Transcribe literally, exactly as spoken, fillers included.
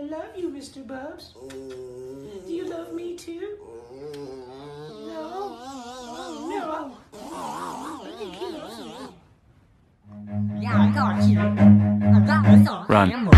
love you, Mister Bubs. Do you love me too? No? Oh, no. I think he loves me. Yeah, I got you. I got us all. Run.